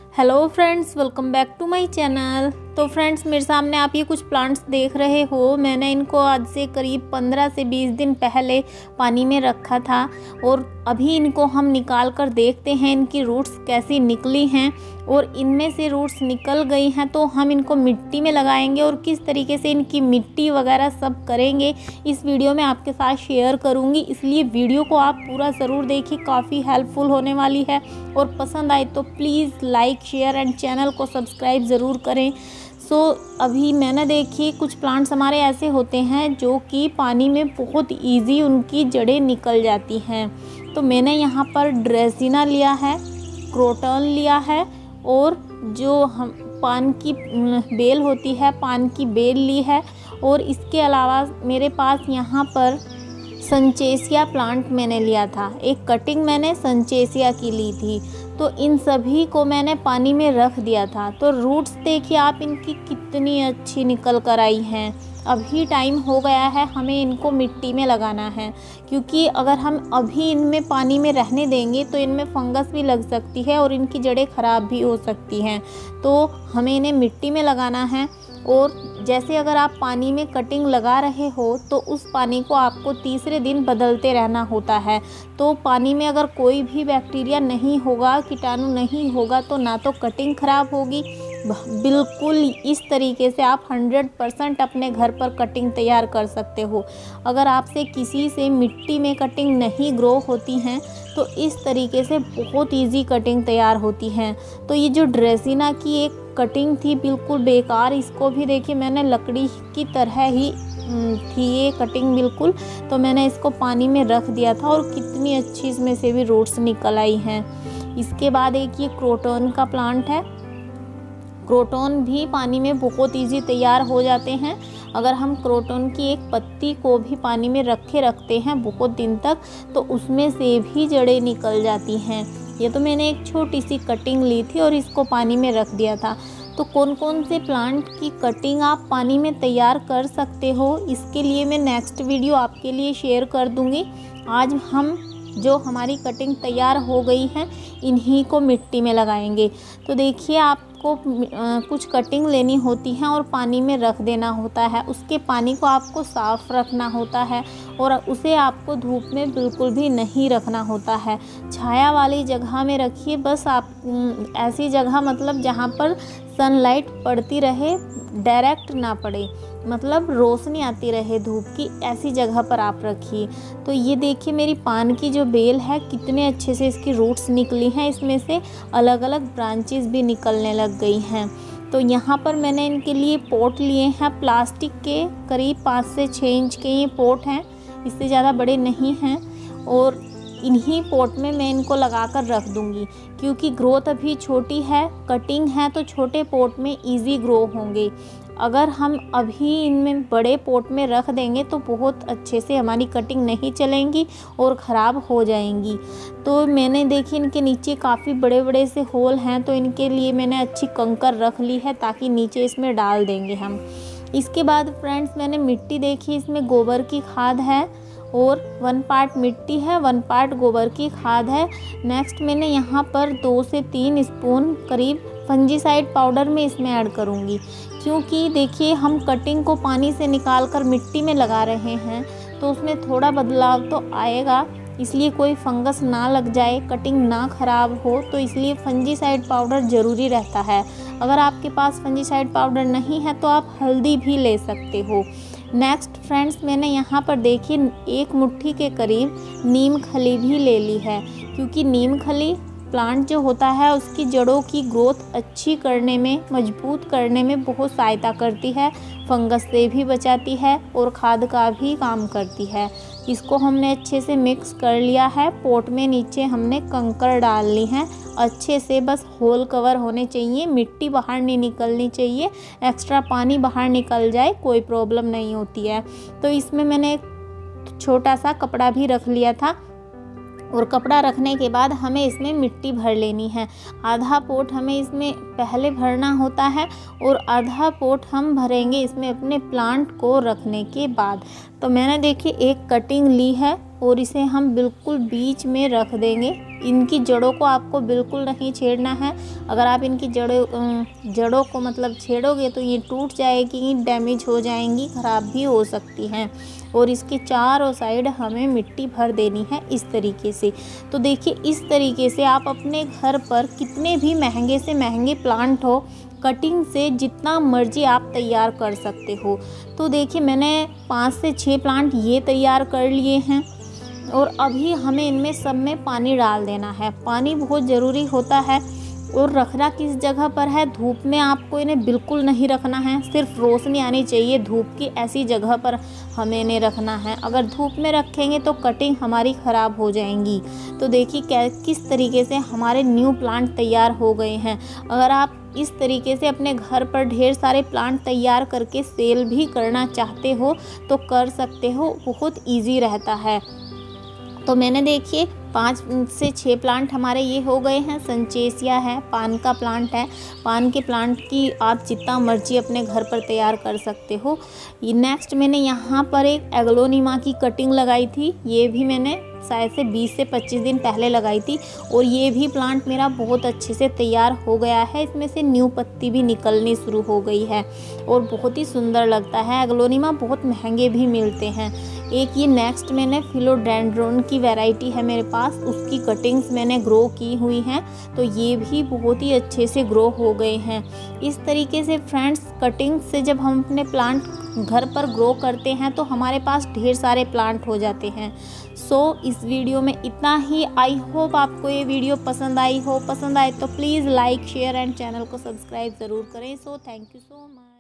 Hello friends, welcome back to my channel. तो friends, मेरे सामने आप ये कुछ प्लांट्स देख रहे हो। मैंने इनको आज से करीब 15 से 20 दिन पहले पानी में रखा था और अभी इनको हम निकाल कर देखते हैं इनकी रूट्स कैसी निकली हैं। और इनमें से रूट्स निकल गई हैं तो हम इनको मिट्टी में लगाएंगे और किस तरीके से इनकी मिट्टी वगैरह सब करेंगे इस वीडियो में आपके साथ शेयर करूंगी। इसलिए वीडियो को आप पूरा ज़रूर देखिए, काफ़ी हेल्पफुल होने वाली है। और पसंद आए तो please like share and channel को सब्सक्राइब ज़रूर करें। अभी मैंने देखी कुछ प्लांट्स हमारे ऐसे होते हैं जो कि पानी में बहुत इजी उनकी जड़ें निकल जाती हैं। तो मैंने यहाँ पर ड्रेसिना लिया है, क्रोटन लिया है और जो हम पान की बेल होती है, पान की बेल ली है। और इसके अलावा मेरे पास यहाँ पर संचेसिया प्लांट मैंने लिया था, एक कटिंग मैंने संचेसिया की ली थी। तो इन सभी को मैंने पानी में रख दिया था। तो रूट्स देखिए आप इनकी कितनी अच्छी निकल कर आई हैं। अभी टाइम हो गया है हमें इनको मिट्टी में लगाना है, क्योंकि अगर हम अभी इनमें पानी में रहने देंगे तो इनमें फंगस भी लग सकती है और इनकी जड़ें ख़राब भी हो सकती हैं। तो हमें इन्हें मिट्टी में लगाना है। और जैसे अगर आप पानी में कटिंग लगा रहे हो तो उस पानी को आपको तीसरे दिन बदलते रहना होता है। तो पानी में अगर कोई भी बैक्टीरिया नहीं होगा, कीटाणु नहीं होगा, तो ना तो कटिंग ख़राब होगी। बिल्कुल इस तरीके से आप 100% अपने घर पर कटिंग तैयार कर सकते हो। अगर आपसे किसी से मिट्टी में कटिंग नहीं ग्रो होती हैं तो इस तरीके से बहुत इजी कटिंग तैयार होती हैं। तो ये जो ड्रेसिना की एक कटिंग थी बिल्कुल बेकार, इसको भी देखिए मैंने लकड़ी की तरह ही थी ये कटिंग बिल्कुल। तो मैंने इसको पानी में रख दिया था और कितनी अच्छी इसमें से भी रूट्स निकल आई हैं। इसके बाद एक ये क्रोटन का प्लांट है। क्रोटन भी पानी में बहुत इजी तैयार हो जाते हैं। अगर हम क्रोटन की एक पत्ती को भी पानी में रखते हैं बहुत दिन तक तो उसमें से भी जड़ें निकल जाती हैं। ये तो मैंने एक छोटी सी कटिंग ली थी और इसको पानी में रख दिया था। तो कौन कौन से प्लांट की कटिंग आप पानी में तैयार कर सकते हो, इसके लिए मैं नेक्स्ट वीडियो आपके लिए शेयर कर दूँगी। आज हम जो हमारी कटिंग तैयार हो गई है इन्हीं को मिट्टी में लगाएंगे। तो देखिए आपको कुछ कटिंग लेनी होती है और पानी में रख देना होता है। उसके पानी को आपको साफ़ रखना होता है और उसे आपको धूप में बिल्कुल भी नहीं रखना होता है। छाया वाली जगह में रखिए, बस आप ऐसी जगह मतलब जहाँ पर सनलाइट पड़ती रहे, डायरेक्ट ना पड़े, मतलब रोशनी आती रहे धूप की, ऐसी जगह पर आप रखिए। तो ये देखिए मेरी पान की जो बेल है कितने अच्छे से इसकी रूट्स निकली हैं, इसमें से अलग अलग ब्रांचेस भी निकलने लग गई हैं। तो यहाँ पर मैंने इनके लिए पॉट लिए हैं प्लास्टिक के, करीब 5 से 6 इंच के ये पॉट हैं, इससे ज़्यादा बड़े नहीं हैं। और इन्हीं पॉट में मैं इनको लगा कर रख दूँगी, क्योंकि ग्रोथ अभी छोटी है, कटिंग है तो छोटे पॉट में इजी ग्रो होंगे। अगर हम अभी इनमें बड़े पॉट में रख देंगे तो बहुत अच्छे से हमारी कटिंग नहीं चलेंगी और ख़राब हो जाएंगी। तो मैंने देखी इनके नीचे काफ़ी बड़े बड़े से होल हैं, तो इनके लिए मैंने अच्छी कंकर रख ली है ताकि नीचे इसमें डाल देंगे हम। इसके बाद फ्रेंड्स मैंने मिट्टी देखी, इसमें गोबर की खाद है और 1 पार्ट मिट्टी है, 1 पार्ट गोबर की खाद है। नेक्स्ट मैंने यहाँ पर 2 से 3 स्पून करीब फंजीसाइड पाउडर में इसमें ऐड करूँगी, क्योंकि देखिए हम कटिंग को पानी से निकाल कर मिट्टी में लगा रहे हैं तो उसमें थोड़ा बदलाव तो आएगा। इसलिए कोई फंगस ना लग जाए, कटिंग ना ख़राब हो, तो इसलिए फंजीसाइड पाउडर ज़रूरी रहता है। अगर आपके पास फंजीसाइड पाउडर नहीं है तो आप हल्दी भी ले सकते हो। नेक्स्ट फ्रेंड्स मैंने यहाँ पर देखिए 1 मुट्ठी के करीब नीम खली भी ले ली है, क्योंकि नीम खली प्लांट जो होता है उसकी जड़ों की ग्रोथ अच्छी करने में, मजबूत करने में बहुत सहायता करती है, फंगस से भी बचाती है और खाद का भी काम करती है। इसको हमने अच्छे से मिक्स कर लिया है। पॉट में नीचे हमने कंकर डाल ली है अच्छे से, बस होल कवर होने चाहिए, मिट्टी बाहर नहीं निकलनी चाहिए, एक्स्ट्रा पानी बाहर निकल जाए कोई प्रॉब्लम नहीं होती है। तो इसमें मैंने एक छोटा सा कपड़ा भी रख लिया था और कपड़ा रखने के बाद हमें इसमें मिट्टी भर लेनी है। आधा पोट हमें इसमें पहले भरना होता है और आधा पोट हम भरेंगे इसमें अपने प्लांट को रखने के बाद। तो मैंने देखिए एक कटिंग ली है और इसे हम बिल्कुल बीच में रख देंगे। इनकी जड़ों को आपको बिल्कुल नहीं छेड़ना है। अगर आप इनकी जड़ों को मतलब छेड़ोगे तो ये टूट जाएगी, डैमेज हो जाएंगी, ख़राब भी हो सकती हैं। और इसके चारों साइड हमें मिट्टी भर देनी है इस तरीके से। तो देखिए इस तरीके से आप अपने घर पर कितने भी महंगे से महंगे प्लांट हो, कटिंग से जितना मर्जी आप तैयार कर सकते हो। तो देखिए मैंने 5 से 6 प्लांट ये तैयार कर लिए हैं और अभी हमें इनमें सब में पानी डाल देना है। पानी बहुत ज़रूरी होता है। और रखना किस जगह पर है, धूप में आपको इन्हें बिल्कुल नहीं रखना है, सिर्फ रोशनी आनी चाहिए धूप की, ऐसी जगह पर हमें इन्हें रखना है। अगर धूप में रखेंगे तो कटिंग हमारी ख़राब हो जाएंगी। तो देखिए किस तरीके से हमारे न्यू प्लांट तैयार हो गए हैं। अगर आप इस तरीके से अपने घर पर ढेर सारे प्लांट तैयार करके सेल भी करना चाहते हो तो कर सकते हो, बहुत ईजी रहता है। तो मैंने देखिए 5 से 6 प्लांट हमारे ये हो गए हैं। संचेसिया है, पान का प्लांट है। पान के प्लांट की आप जितना मर्जी अपने घर पर तैयार कर सकते हो। ये नेक्स्ट मैंने यहाँ पर एक एग्लोनिमा की कटिंग लगाई थी। ये भी मैंने शायद से 20 से 25 दिन पहले लगाई थी और ये भी प्लांट मेरा बहुत अच्छे से तैयार हो गया है। इसमें से न्यू पत्ती भी निकलनी शुरू हो गई है और बहुत ही सुंदर लगता है। एग्लोनिमा बहुत महंगे भी मिलते हैं। एक ये नेक्स्ट मैंने फिलोडेंड्रोन की वैरायटी है मेरे पास, उसकी कटिंग्स मैंने ग्रो की हुई हैं। तो ये भी बहुत ही अच्छे से ग्रो हो गए हैं। इस तरीके से फ्रेंड्स कटिंग से जब हम अपने प्लांट घर पर ग्रो करते हैं तो हमारे पास ढेर सारे प्लांट हो जाते हैं। सो इस वीडियो में इतना ही। आई होप आपको ये वीडियो पसंद आई हो। पसंद आए तो please like share and channel को सब्सक्राइब ज़रूर करें। So thank you so much.